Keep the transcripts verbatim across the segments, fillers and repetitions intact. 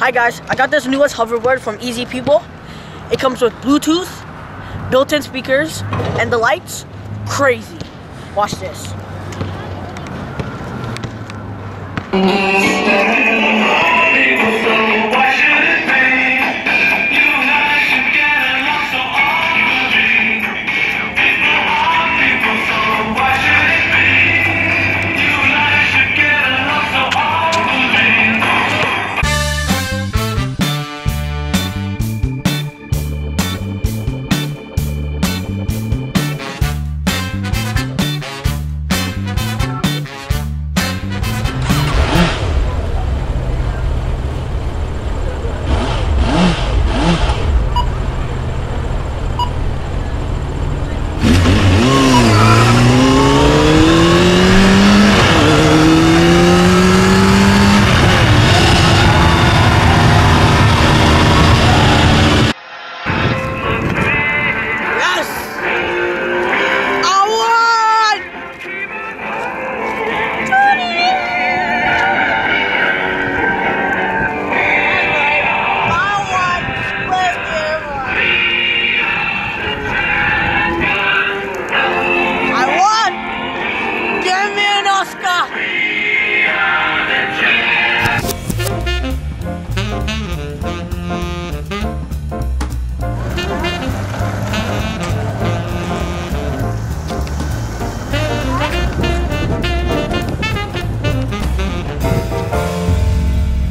Hi guys, I got this newest hoverboard from Easy People. It comes with Bluetooth, built-in speakers, and the lights. Crazy. Watch this.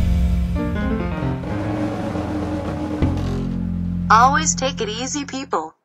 Always take it easy, people.